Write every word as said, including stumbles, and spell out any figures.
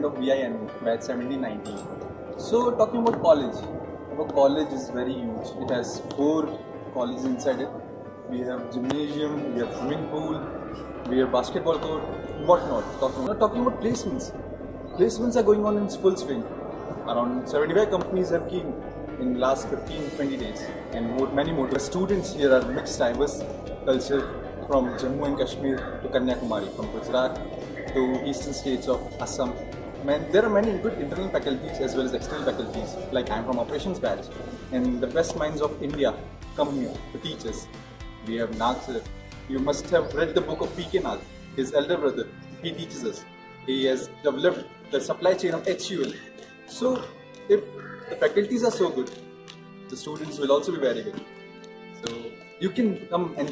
student of B I M, batch seventeen nineteen. So talking about college, our college is very huge. It has four colleges inside it. We have gymnasium, we have swimming pool, we have basketball court, whatnot. Talking, not talking about placements. Placements are going on in full swing. Around seventy-five companies have came in last fifteen to twenty days, and more, many more. The students here are mixed, diverse culture from Jammu and Kashmir to Kanyakumari, from Gujarat to eastern states of Assam. Man, there are many good internal faculties as well as external faculties. Like I am from operations batch, and the best minds of India come here to teach us. We have Nag sir. You must have read the book of P K Nag, his elder brother. He teaches us. He has developed the supply chain of H U L. So, if the faculties are so good, the students will also be very good. So, you can come and